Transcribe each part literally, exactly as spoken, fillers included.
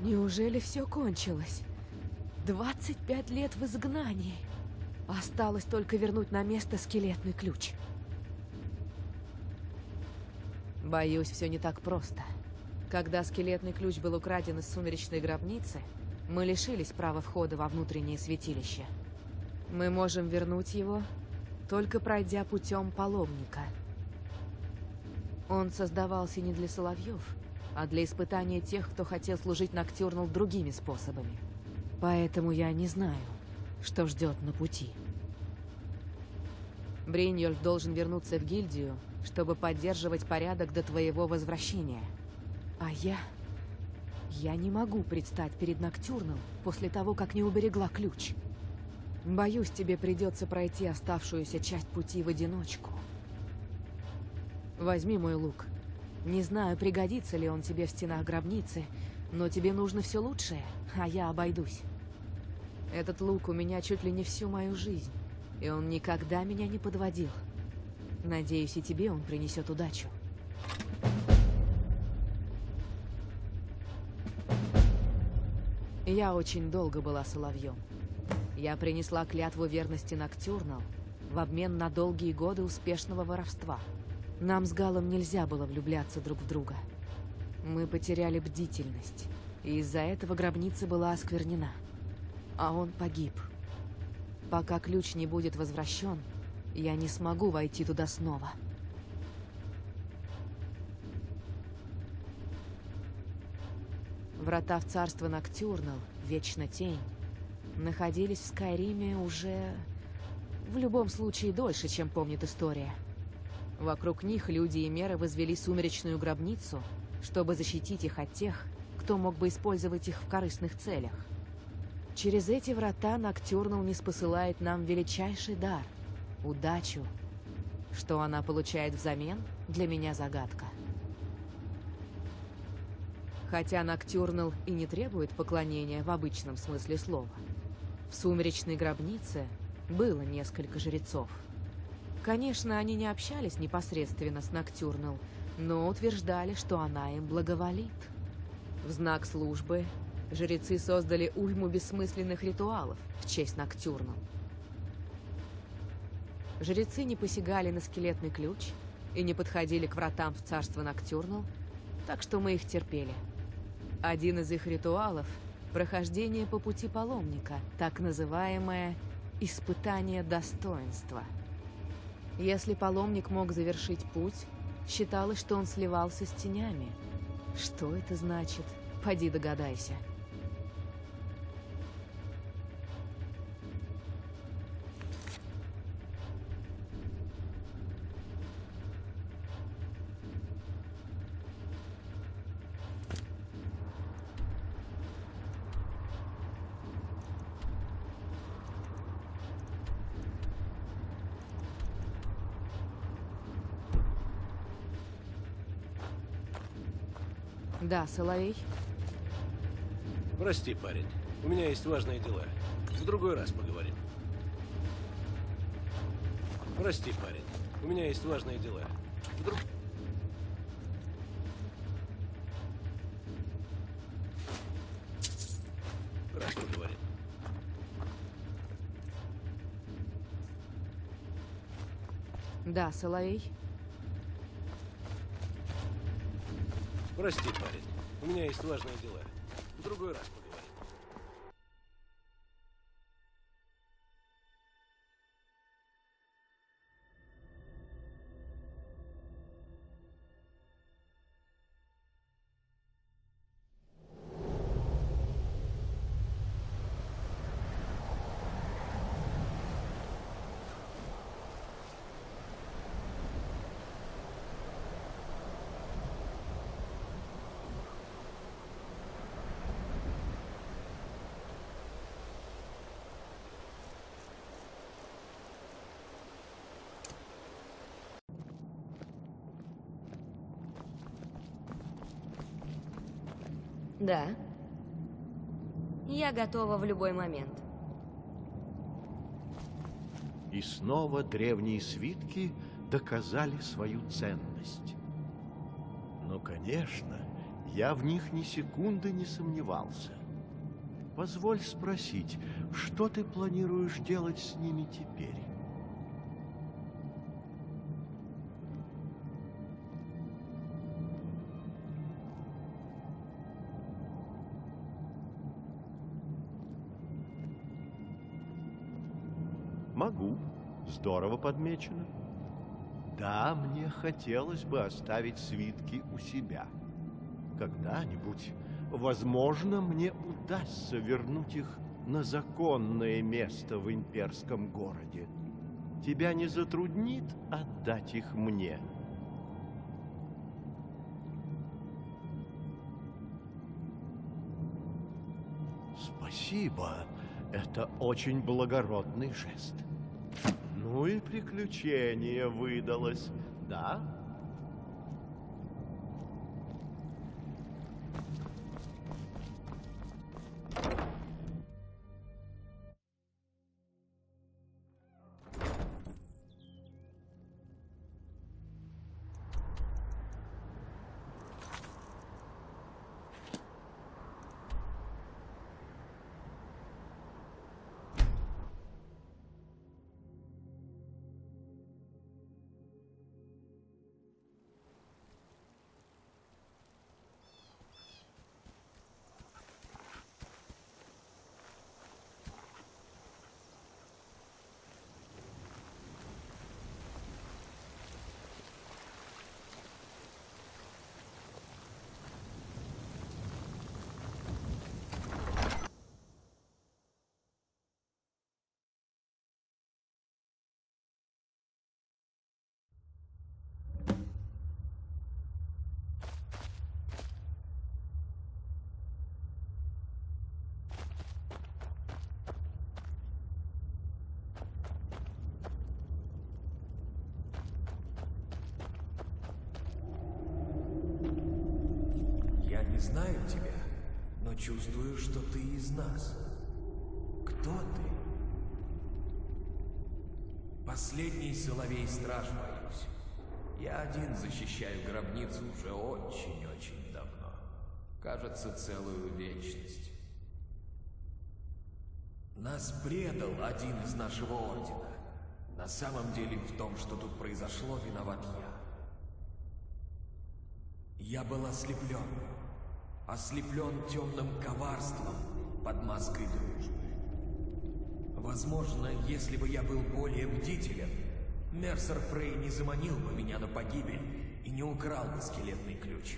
Неужели все кончилось? двадцать пять лет в изгнании. Осталось только вернуть на место скелетный ключ. Боюсь, все не так просто. Когда скелетный ключ был украден из сумеречной гробницы, мы лишились права входа во внутреннее святилище. Мы можем вернуть его, только пройдя путем паломника. Он создавался не для соловьев, а для испытания тех, кто хотел служить Ноктюрнал другими способами. Поэтому я не знаю, что ждет на пути. Бриньольф должен вернуться в гильдию, чтобы поддерживать порядок до твоего возвращения. А я... Я не могу предстать перед Ноктюрнал после того, как не уберегла ключ. Боюсь, тебе придется пройти оставшуюся часть пути в одиночку. Возьми мой лук. Не знаю, пригодится ли он тебе в стенах гробницы, но тебе нужно все лучшее, а я обойдусь. Этот лук у меня чуть ли не всю мою жизнь, и он никогда меня не подводил. Надеюсь, и тебе он принесет удачу. Я очень долго была соловьем. Я принесла клятву верности Ноктюрнал в обмен на долгие годы успешного воровства. Нам с Галом нельзя было влюбляться друг в друга. Мы потеряли бдительность, и из-за этого гробница была осквернена. А он погиб. Пока ключ не будет возвращен, я не смогу войти туда снова. Врата в царство Ноктюрнал, Вечно Тень, находились в Скайриме уже... в любом случае дольше, чем помнит история. Вокруг них люди и меры возвели сумеречную гробницу, чтобы защитить их от тех, кто мог бы использовать их в корыстных целях. Через эти врата Ноктюрнал ниспосылает нам величайший дар — удачу. Что она получает взамен, для меня загадка. Хотя Ноктюрнал и не требует поклонения в обычном смысле слова, в сумеречной гробнице было несколько жрецов. Конечно, они не общались непосредственно с Ноктюрнал, но утверждали, что она им благоволит. В знак службы жрецы создали уйму бессмысленных ритуалов в честь Ноктюрнал. Жрецы не посягали на скелетный ключ и не подходили к вратам в царство Ноктюрнал, так что мы их терпели. Один из их ритуалов — прохождение по пути паломника, так называемое «испытание достоинства». Если паломник мог завершить путь, считалось, что он сливался с тенями. Что это значит? Поди догадайся. Да, Соловей? Прости, парень. У меня есть важные дела. В другой раз поговорим. Прости, парень. У меня есть важные дела. В друг... Раз поговорим. Да, Соловей? Прости, парень. У меня есть важные дела. В другой раз поговорим. Да. Я готова в любой момент. И снова древние свитки доказали свою ценность. Но, конечно, Я в них ни секунды не сомневался. Позволь спросить, что ты планируешь делать с ними теперь? Могу. Здорово подмечено. Да, мне хотелось бы оставить свитки у себя. Когда-нибудь, возможно, мне удастся вернуть их на законное место в имперском городе. Тебя не затруднит отдать их мне? Спасибо. Это очень благородный жест. Ну и приключение выдалось, да? Не знаю тебя, но чувствую, что ты из нас. Кто ты? Последний соловей-страж, боюсь. Я один защищаю гробницу уже очень-очень давно. Кажется, целую вечность. Нас предал один из нашего ордена. На самом деле в том, что тут произошло, виноват я. Я был ослеплен. Ослеплен темным коварством под маской дружбы. Возможно, если бы я был более бдителен, Мерсер Фрей не заманил бы меня на погибель и не украл бы скелетный ключ.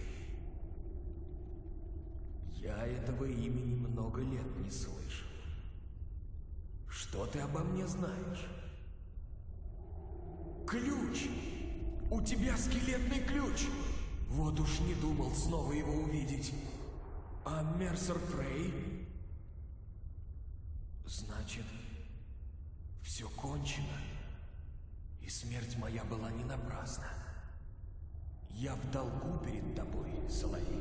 Я этого имени много лет не слышал. Что ты обо мне знаешь? Ключ! У тебя скелетный ключ! Вот уж не думал снова его увидеть. А Мерсер Фрей? Значит, все кончено. И смерть моя была не напрасна. Я в долгу перед тобой, Соловей.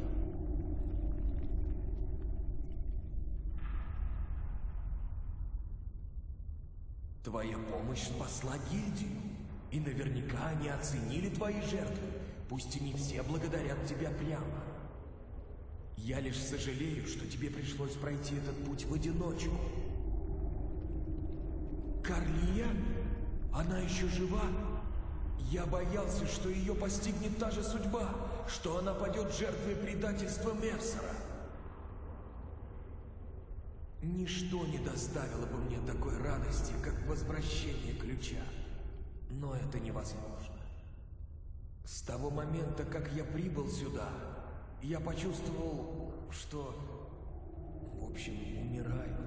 Твоя помощь спасла гильдию. И наверняка они оценили твои жертвы. Пусть и не все благодарят тебя прямо. Я лишь сожалею, что тебе пришлось пройти этот путь в одиночку. Карлия? Она еще жива? Я боялся, что ее постигнет та же судьба, что она падет жертвой предательства Мерсера. Ничто не доставило бы мне такой радости, как возвращение ключа. Но это невозможно. С того момента, как я прибыл сюда, я почувствовал, что, в общем, умираю.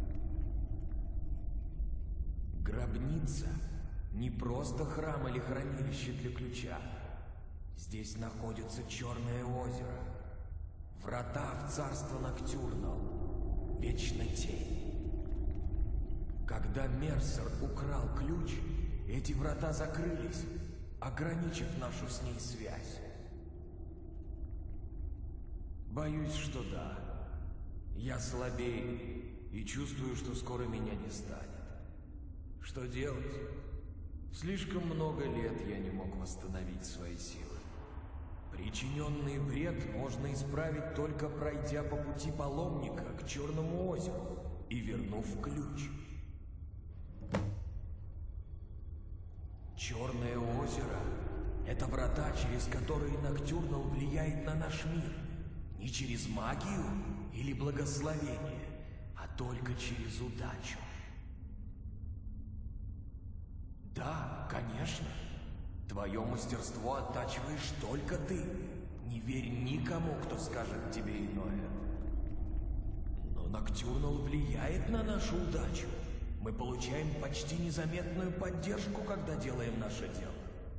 Гробница не просто храм или хранилище для ключа. Здесь находится Черное озеро, врата в царство Ноктюрнал, Вечная Тень. Когда Мерсер украл ключ, эти врата закрылись, ограничив нашу с ней связь. Боюсь, что да. Я слабею и чувствую, что скоро меня не станет. Что делать? Слишком много лет я не мог восстановить свои силы. Причиненный вред можно исправить только пройдя по пути паломника к Черному озеру и вернув ключ. Черное озеро — это врата, через которые Ноктюрнал влияет на наш мир. Не через магию или благословение, а только через удачу. Да, конечно. Твое мастерство оттачиваешь только ты. Не верь никому, кто скажет тебе иное. Но Ноктюрнал влияет на нашу удачу. Мы получаем почти незаметную поддержку, когда делаем наше дело.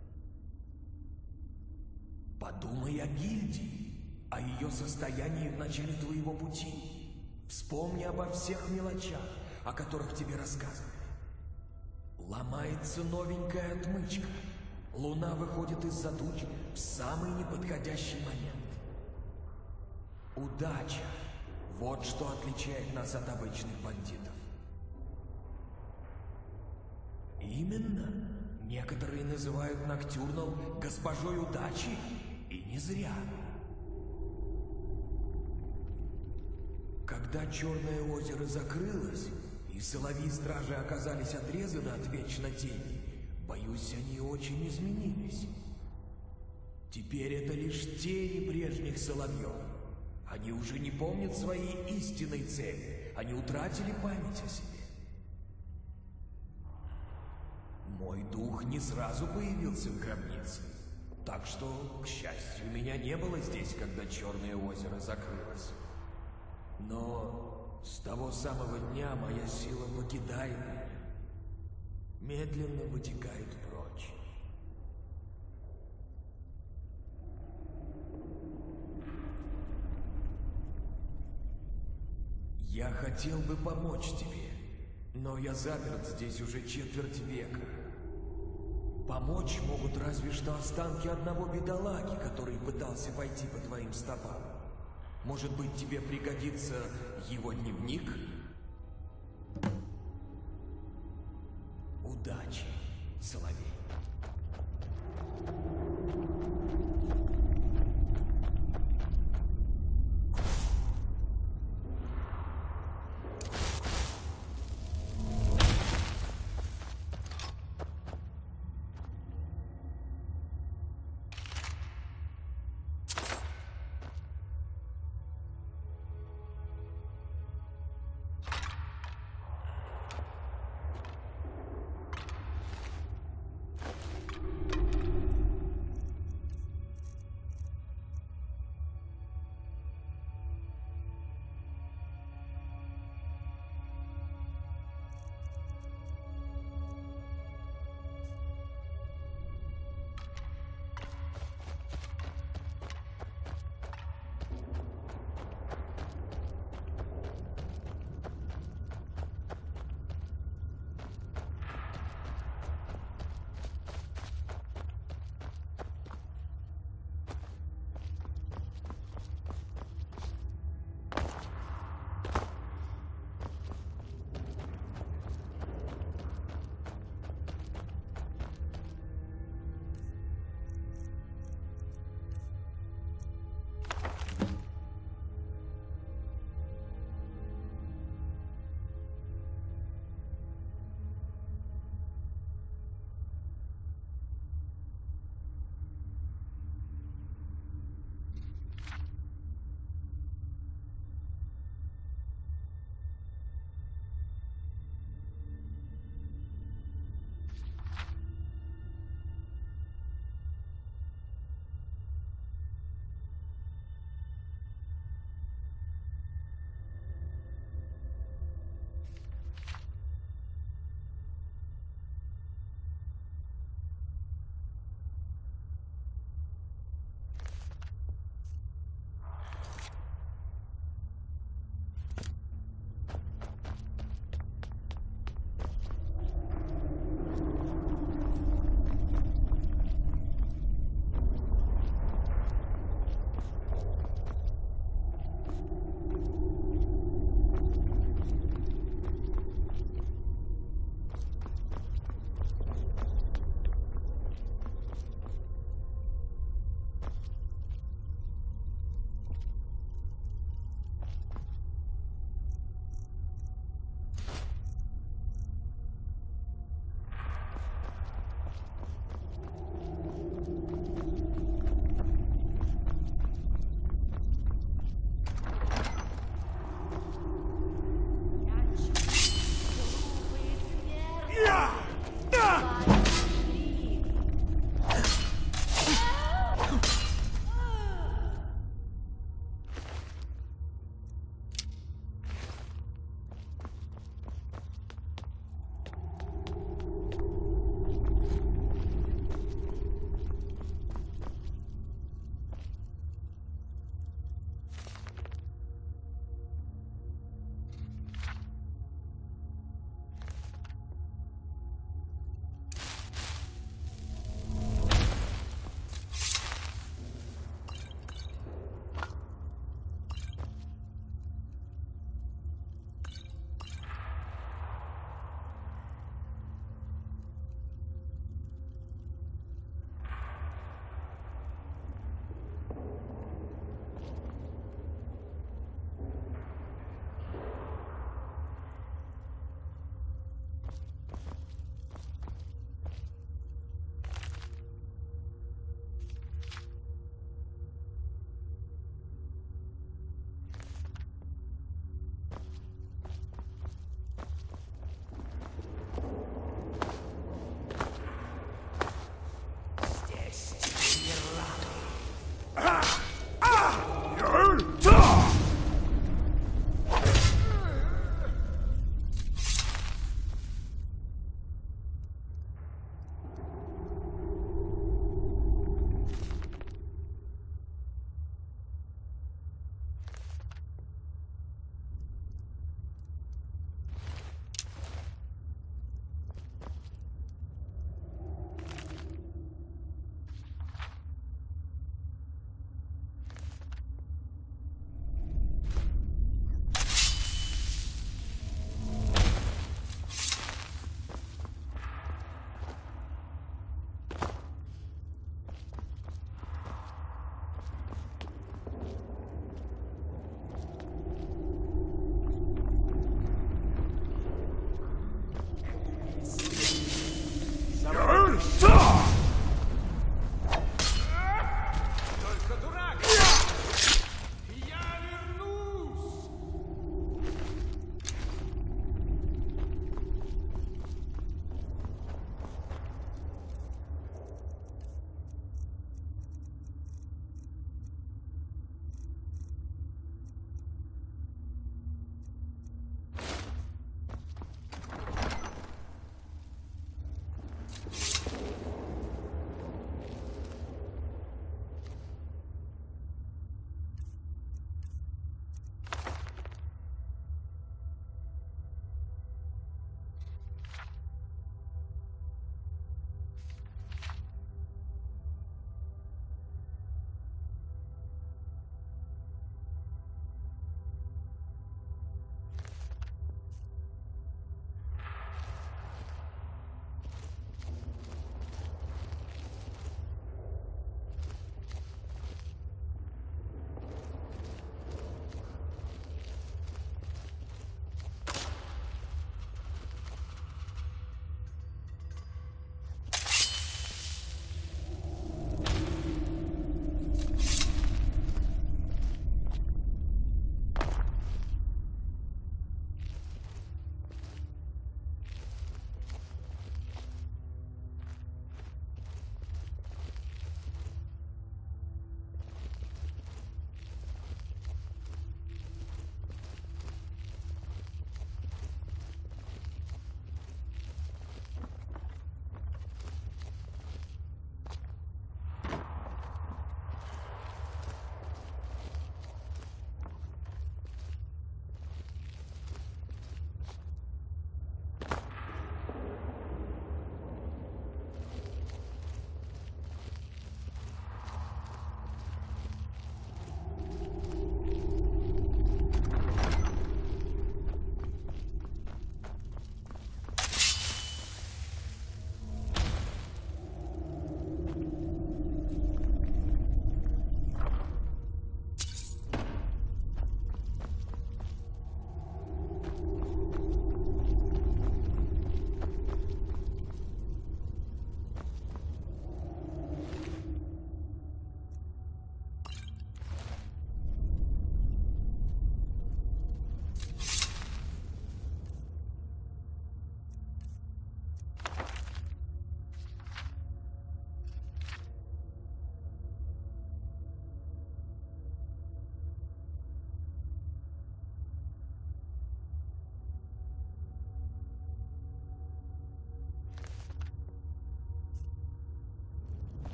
Подумай о гильдии, о ее состоянии в начале твоего пути. Вспомни обо всех мелочах, о которых тебе рассказывали. Ломается новенькая отмычка. Луна выходит из-за туч в самый неподходящий момент. Удача — вот что отличает нас от обычных бандитов. Именно. Некоторые называют Ноктюрнал госпожой удачи, и не зря. Когда Черное озеро закрылось, и соловьи-стражи оказались отрезаны от Вечной Тени, боюсь, они очень изменились. Теперь это лишь тени прежних соловьев. Они уже не помнят своей истинной цели. Они утратили память о себе. Мой дух не сразу появился в гробнице. Так что, к счастью, меня не было здесь, когда Черное озеро закрылось. Но с того самого дня моя сила покидает меня. Медленно вытекает прочь. Я хотел бы помочь тебе, но я заперт здесь уже четверть века. Помочь могут разве что останки одного бедолаги, который пытался пойти по твоим стопам. Может быть, тебе пригодится его дневник? Удачи, соловей.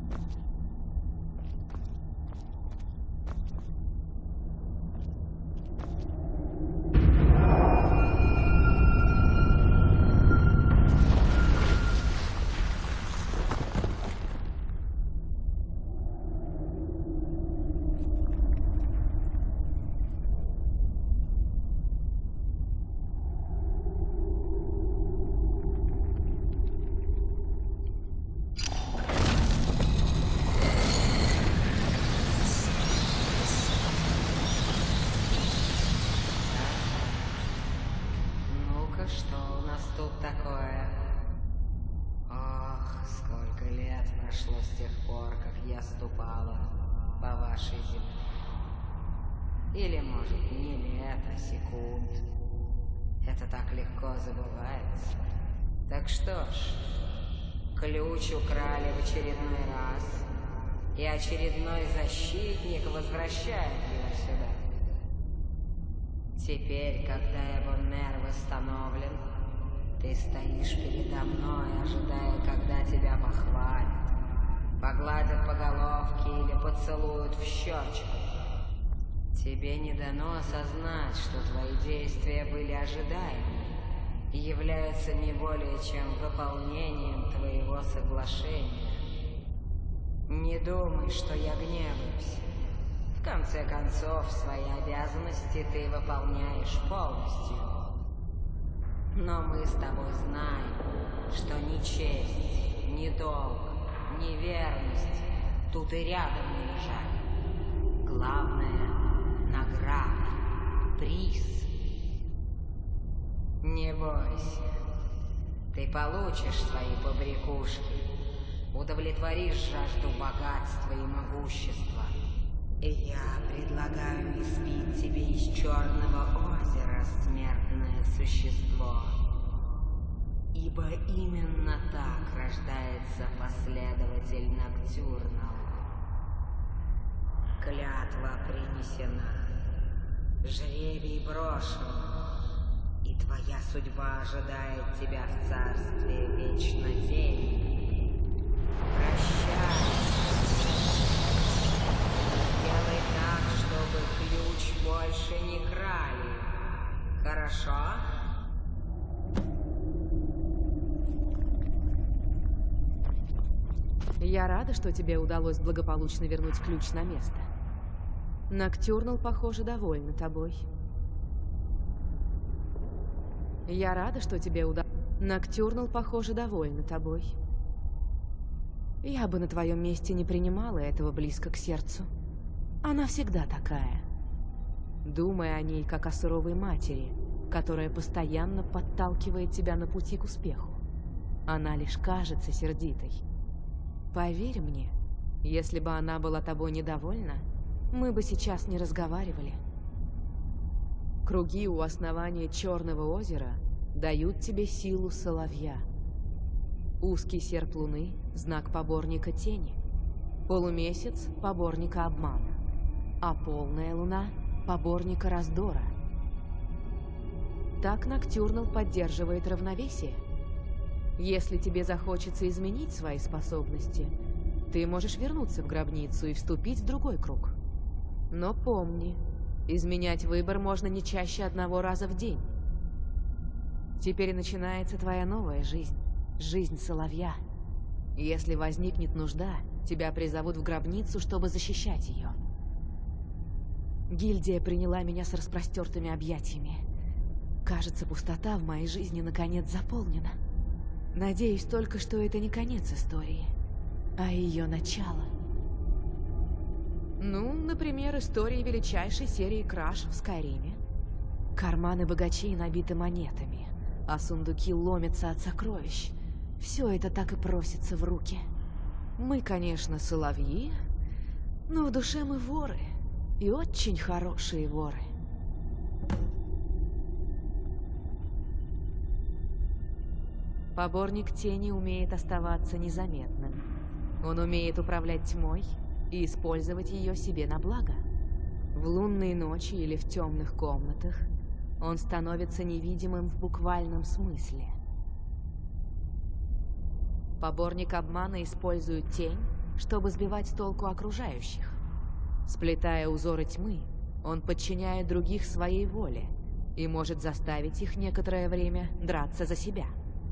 Ну-ка, что у нас тут такое? Ох, сколько лет прошло с тех пор, как я ступала по вашей земле. Или, может, не лет, а секунд. Это так легко забывается. Так что ж, ключ украли в очередной раз, и очередной защитник возвращает его сюда. Теперь, когда его нерв восстановлен, ты стоишь передо мной, ожидая, когда тебя похвалят, погладят по головке или поцелуют в щечку. Тебе не дано осознать, что твои действия были ожидаемы и являются не более чем выполнением твоего соглашения. Не думай, что я гневаюсь. В конце концов, свои обязанности ты выполняешь полностью. Но мы с тобой знаем, что ни честь, ни долг, ни верность тут и рядом не лежали. Главное — награда, приз. Не бойся, ты получишь свои побрякушки, удовлетворишь жажду богатства и могущества. И я предлагаю испить тебе из Черного озера, смертное существо. Ибо именно так рождается последователь Ноктюрнал. Клятва принесена, жребий брошен, и твоя судьба ожидает тебя в царстве вечно тени. Прощай. Сделай так, чтобы ключ больше не крали. Хорошо? Я рада, что тебе удалось благополучно вернуть ключ на место. Ноктюрнал, похоже, довольна тобой. Я рада, что тебе удалось... Ноктюрнал, похоже, довольна тобой. Я бы на твоем месте не принимала этого близко к сердцу. Она всегда такая. Думай о ней, как о суровой матери, которая постоянно подталкивает тебя на пути к успеху. Она лишь кажется сердитой. Поверь мне, если бы она была тобой недовольна, мы бы сейчас не разговаривали. Круги у основания Черного озера дают тебе силу соловья. Узкий серп луны — знак поборника тени. Полумесяц — поборника обмана. А полная луна — поборника раздора. Так Ноктюрнал поддерживает равновесие. Если тебе захочется изменить свои способности, ты можешь вернуться в гробницу и вступить в другой круг. Но помни, изменять выбор можно не чаще одного раза в день. Теперь начинается твоя новая жизнь, жизнь соловья. Если возникнет нужда, тебя призовут в гробницу, чтобы защищать ее. Гильдия приняла меня с распростертыми объятиями. Кажется, пустота в моей жизни наконец заполнена. Надеюсь только, что это не конец истории, а ее начало. Ну, например, истории величайшей серии краж в Скайриме. Карманы богачей набиты монетами, а сундуки ломятся от сокровищ. Все это так и просится в руки. Мы, конечно, соловьи, но в душе мы воры. И очень хорошие воры. Поборник тени умеет оставаться незаметным. Он умеет управлять тьмой и использовать ее себе на благо. В лунные ночи или в темных комнатах он становится невидимым в буквальном смысле. Поборник обмана использует тень, чтобы сбивать с толку окружающих. Сплетая узоры тьмы, он подчиняет других своей воле и может заставить их некоторое время драться за себя.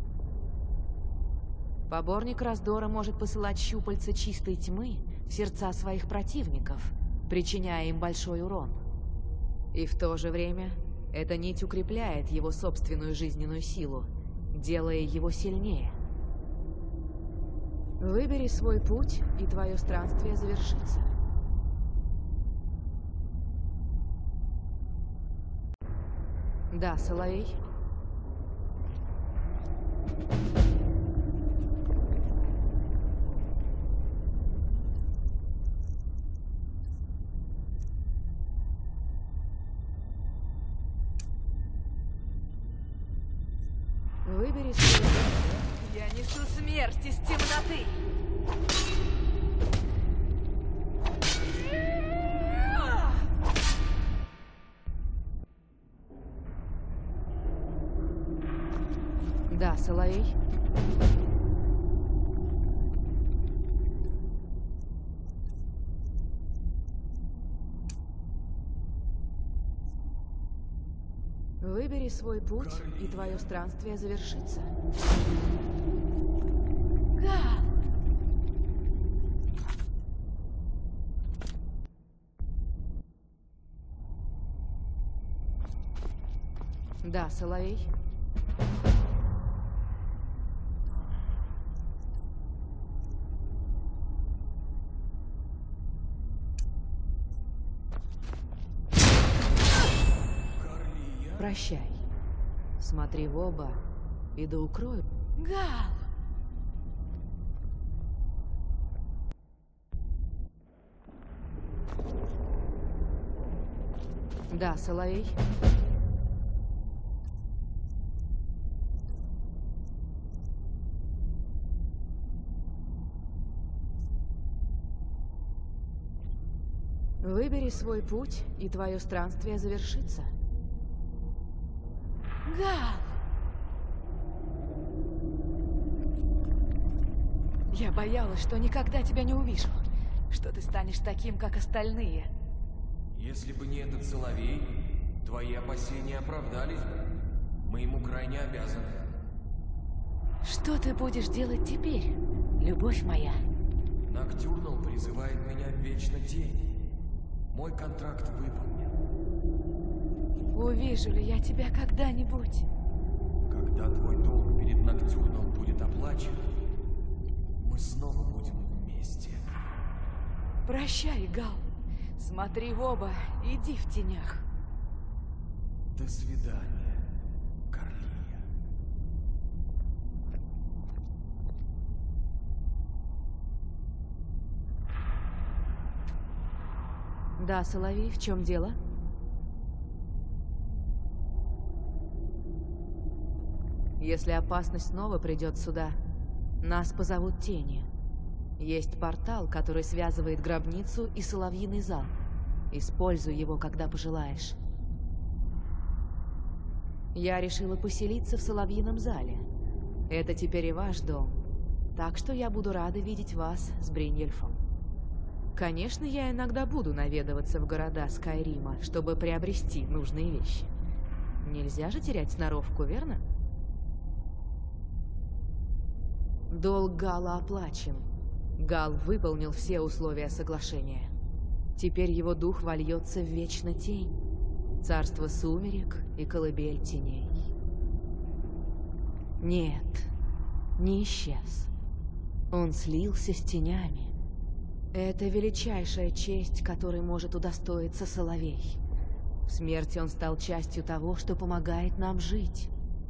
Поборник раздора может посылать щупальца чистой тьмы в сердца своих противников, причиняя им большой урон. И в то же время эта нить укрепляет его собственную жизненную силу, делая его сильнее. Выбери свой путь, и твое странствие завершится. Да, Соловей. Выбери свой путь. Я несу смерть из темноты. Да, Соловей. Выбери свой путь, и твое странствие завершится. Гал! Да, Соловей. Прощай. Смотри в оба, и да укрою. Гал! Да, Соловей. Выбери свой путь, и твое странствие завершится. Гал! Я боялась, что никогда тебя не увижу. Что ты станешь таким, как остальные. Если бы не этот соловей, твои опасения оправдались бы. Мы ему крайне обязаны. Что ты будешь делать теперь, любовь моя? Ноктюрнал призывает меня в Вечно Тень. Мой контракт выполнен. Увижу ли я тебя когда-нибудь? Когда твой долг перед Ноктюрнал будет оплачен, мы снова будем вместе. Прощай, Гал. Смотри в оба, иди в тенях. До свидания, Карлия. Да, Соловей, в чем дело? Если опасность снова придет сюда, нас позовут тени. Есть портал, который связывает гробницу и соловьиный зал. Используй его, когда пожелаешь. Я решила поселиться в соловьином зале. Это теперь и ваш дом. Так что я буду рада видеть вас с Бриньельфом. Конечно, я иногда буду наведываться в города Скайрима, чтобы приобрести нужные вещи. Нельзя же терять сноровку, верно? Долг Гала оплачен. Гал выполнил все условия соглашения. Теперь его дух вольется в Вечно Тень, царство сумерек и колыбель теней. Нет, не исчез. Он слился с тенями. Это величайшая честь, которой может удостоиться Соловей. В смерти он стал частью того, что помогает нам жить.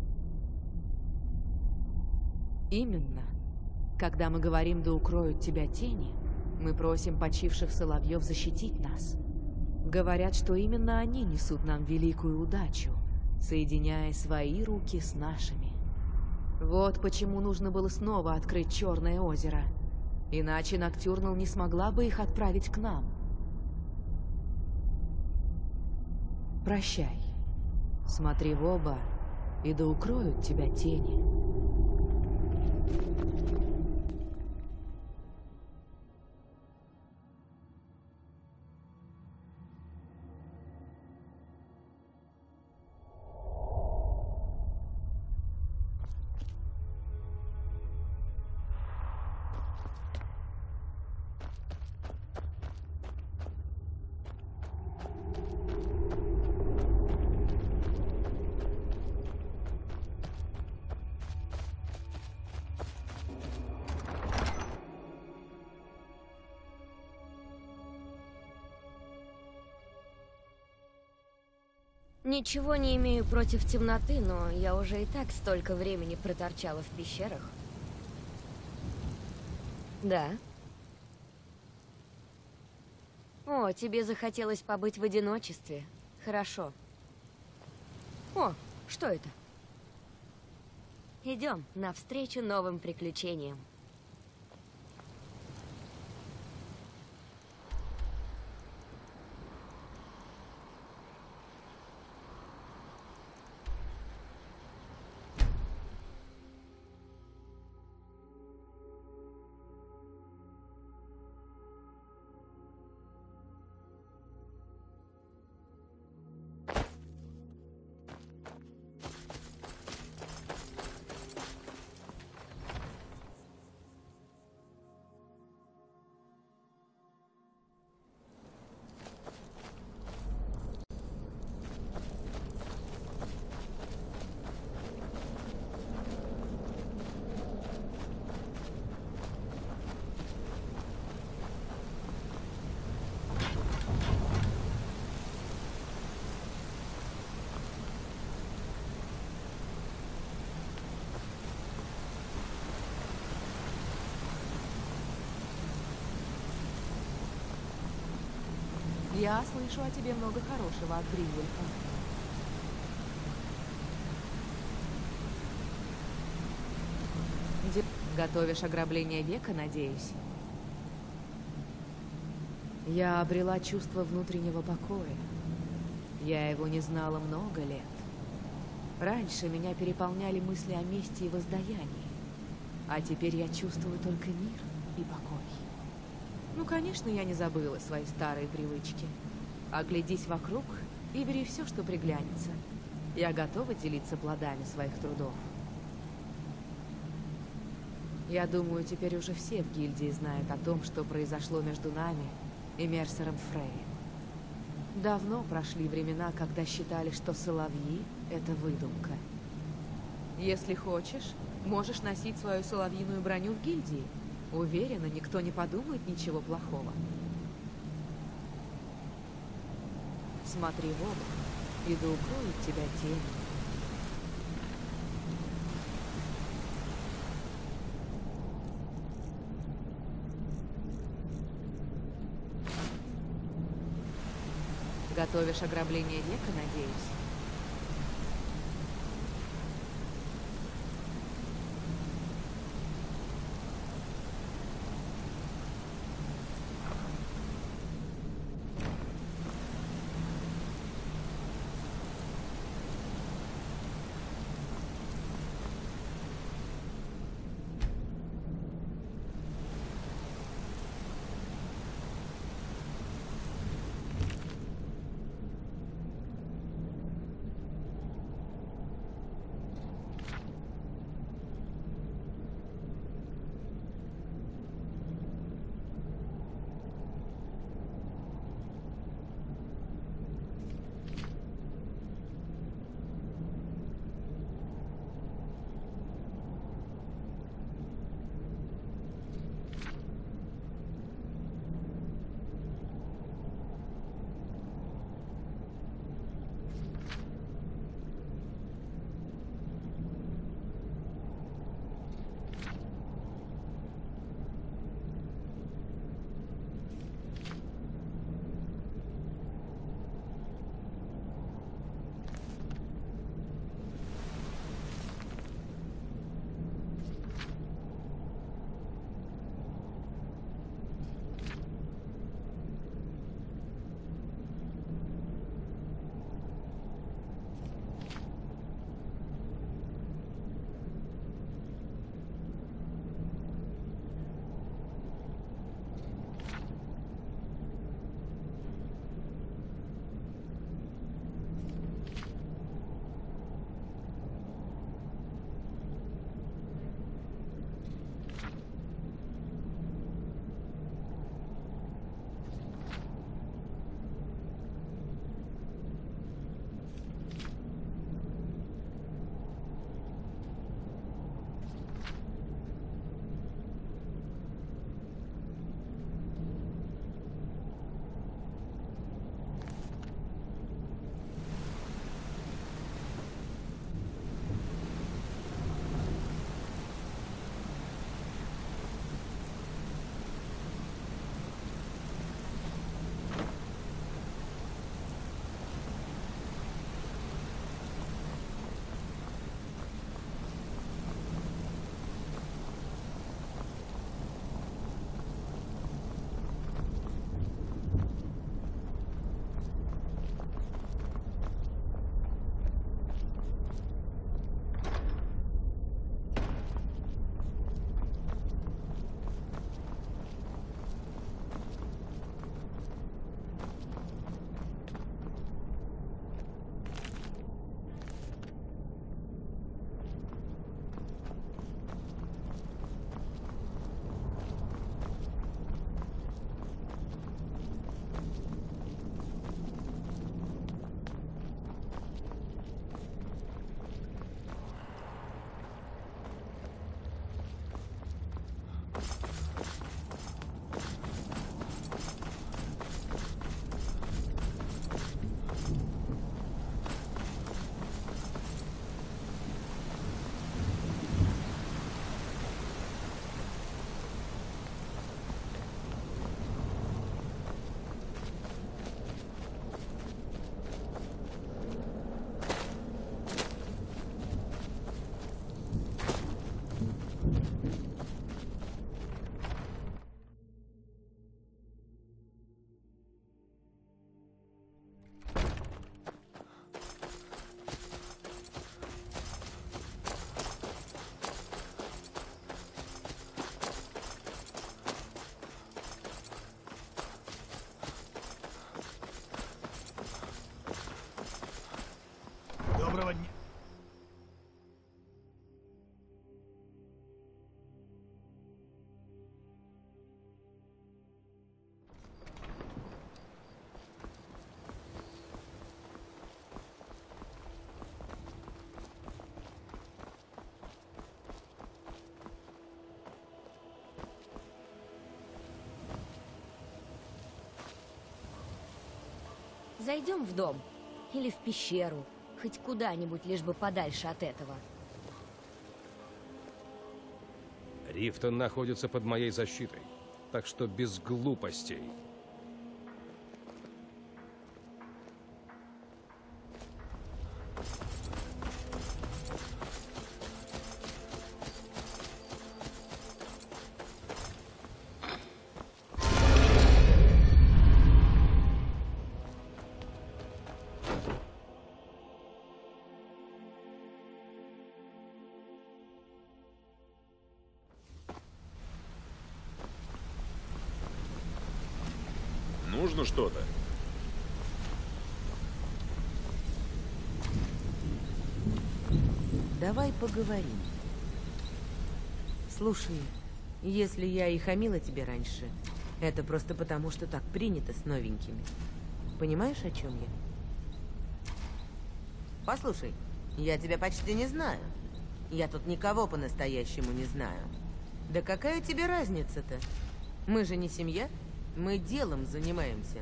Именно. Когда мы говорим «да укроют тебя тени», мы просим почивших соловьев защитить нас. Говорят, что именно они несут нам великую удачу, соединяя свои руки с нашими. Вот почему нужно было снова открыть Черное озеро. Иначе Ноктюрнал не смогла бы их отправить к нам. Прощай. Смотри в оба, и да укроют тебя тени. Ничего не имею против темноты, но я уже и так столько времени проторчала в пещерах. Да. О, тебе захотелось побыть в одиночестве. Хорошо. О, что это? Идем навстречу новым приключениям. Я слышу о тебе много хорошего от Гринвольфа. Де- Готовишь ограбление века, надеюсь? Я обрела чувство внутреннего покоя. Я его не знала много лет. Раньше меня переполняли мысли о мести и воздаянии. А теперь я чувствую только мир и покой. Ну, конечно, я не забыла свои старые привычки. Оглядись вокруг и бери все, что приглянется. Я готова делиться плодами своих трудов. Я думаю, теперь уже все в гильдии знают о том, что произошло между нами и Мерсером Фрейем. Давно прошли времена, когда считали, что соловьи — это выдумка. Если хочешь, можешь носить свою соловьиную броню в гильдии. Уверена, никто не подумает ничего плохого. Смотри в оба, и да укроет тебя тень. Готовишь ограбление века, надеюсь? Зайдем в дом. Или в пещеру. Хоть куда-нибудь, лишь бы подальше от этого. Рифтон находится под моей защитой, так что без глупостей. Нужно что-то? Давай поговорим. Слушай, если я и хамила тебе раньше, это просто потому, что так принято с новенькими. Понимаешь, о чем я? Послушай, я тебя почти не знаю. Я тут никого по-настоящему не знаю. Да какая тебе разница-то? Мы же не семья. Мы делом занимаемся.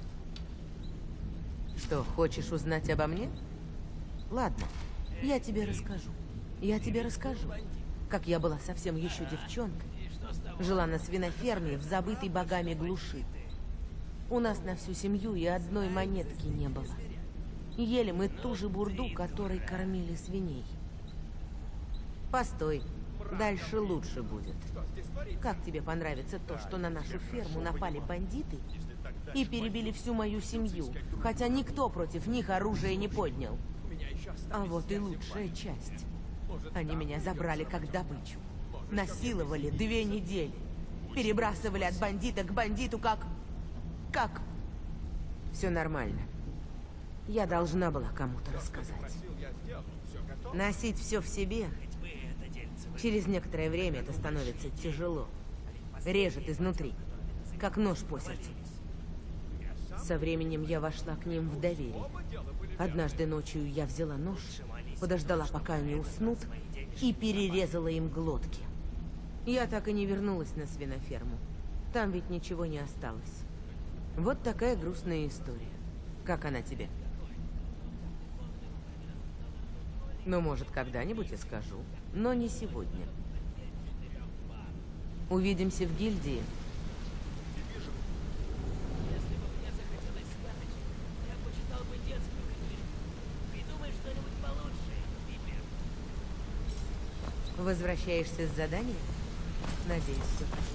Что, хочешь узнать обо мне? Ладно, я тебе расскажу. Я тебе расскажу, как я была совсем еще девчонкой. Жила на свиноферме в забытой богами глуши. У нас на всю семью и одной монетки не было. Ели мы ту же бурду, которой кормили свиней. Постой, дальше лучше будет. Как тебе понравится то, что на нашу ферму напали бандиты и перебили всю мою семью, хотя никто против них оружие не поднял? А вот и лучшая часть. Они меня забрали как добычу. Насиловали две недели. Перебрасывали от бандита к бандиту как... Как... Все нормально. Я должна была кому-то рассказать. Носить все в себе... Через некоторое время это становится тяжело. Режет изнутри, как нож по сердцу. Со временем я вошла к ним в доверие. Однажды ночью я взяла нож, подождала, пока они уснут, и перерезала им глотки. Я так и не вернулась на свиноферму. Там ведь ничего не осталось. Вот такая грустная история. Как она тебе? Ну, может, когда-нибудь и скажу. Но не сегодня. Увидимся в гильдии. Возвращаешься с задания? Надеюсь, все прошло.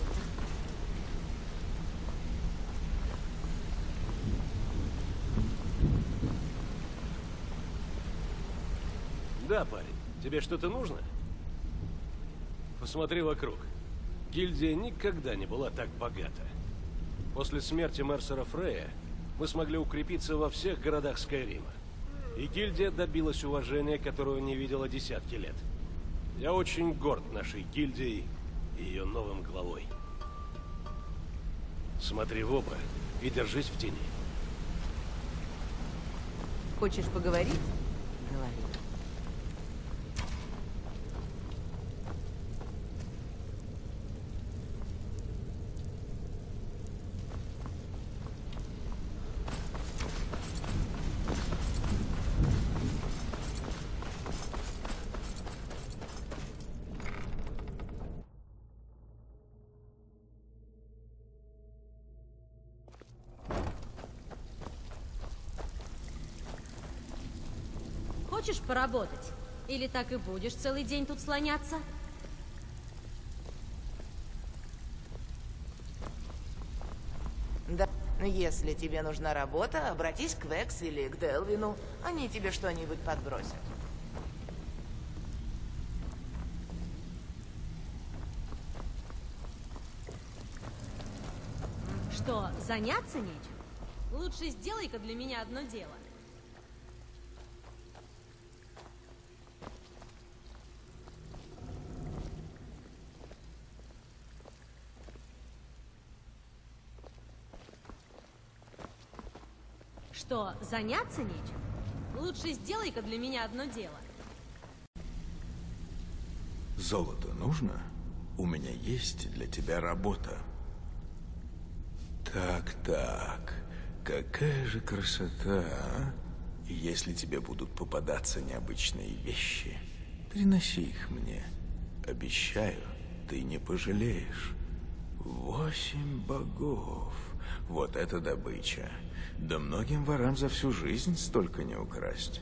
Да, парень. Тебе что-то нужно? Посмотри вокруг. Гильдия никогда не была так богата. После смерти Мерсера Фрея мы смогли укрепиться во всех городах Скайрима. И гильдия добилась уважения, которого не видела десятки лет. Я очень горд нашей гильдией и ее новым главой. Смотри в оба и держись в тени. Хочешь поговорить? Говори. Хочешь поработать? Или так и будешь целый день тут слоняться? Да, если тебе нужна работа, обратись к Векс или к Делвину. Они тебе что-нибудь подбросят. Что, заняться нечем? Лучше сделай-ка для меня одно дело. Что, заняться нечем? Лучше сделай-ка для меня одно дело. Золото нужно? У меня есть для тебя работа. Так, так. Какая же красота, а? И если тебе будут попадаться необычные вещи, приноси их мне. Обещаю, ты не пожалеешь. Восемь богов. Вот это добыча. Да многим ворам за всю жизнь столько не украсть.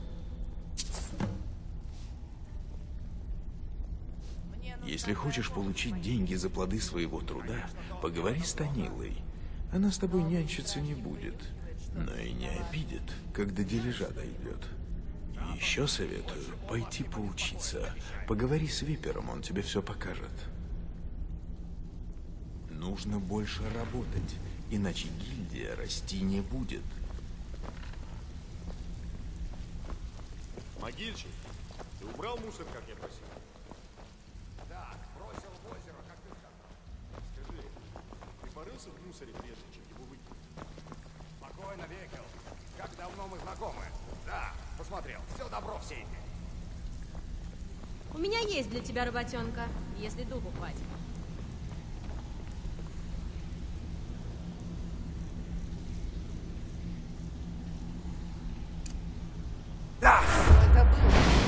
Если хочешь получить деньги за плоды своего труда, поговори с Танилой. Она с тобой нянчиться не будет, но и не обидит, когда дележа дойдет. И еще советую пойти поучиться. Поговори с Випером, он тебе все покажет. Нужно больше работать, иначе гильдия расти не будет. Могильчик, ты убрал мусор, как я просил? Да, бросил в озеро, как ты сказал. Скажи, ты порылся в мусоре, прежде чем его выкинуть? Спокойно, Векел. Как давно мы знакомы? Да, посмотрел. Все добро в сейфе. У меня есть для тебя работенка, если духу хватит. Да! Что это было?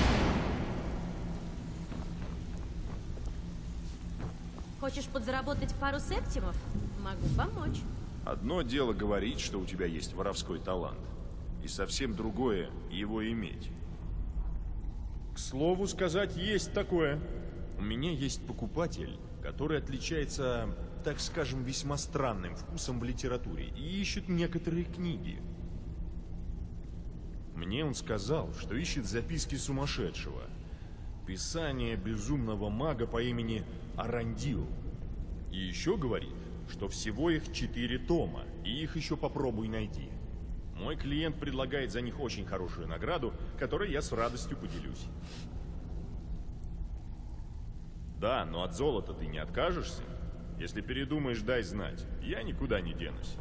Хочешь подзаработать пару септимов? Могу помочь. Одно дело говорить, что у тебя есть воровской талант, и совсем другое — его иметь. К слову сказать, есть такое. У меня есть покупатель, который отличается, так скажем, весьма странным вкусом в литературе и ищет некоторые книги. Мне он сказал, что ищет записки сумасшедшего. Писание безумного мага по имени Арандил. И еще говорит, что всего их четыре тома, и их еще попробуй найти. Мой клиент предлагает за них очень хорошую награду, которой я с радостью поделюсь. Да, но от золота ты не откажешься? Если передумаешь, дай знать. Я никуда не денусь.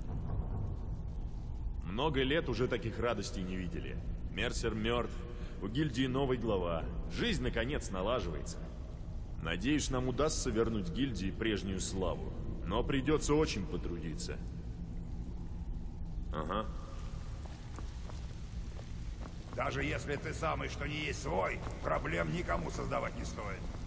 Много лет уже таких радостей не видели. Мерсер мертв, у гильдии новый глава. Жизнь, наконец, налаживается. Надеюсь, нам удастся вернуть гильдии прежнюю славу. Но придется очень потрудиться. Ага. Даже если ты самый, что не есть свой, проблем никому создавать не стоит.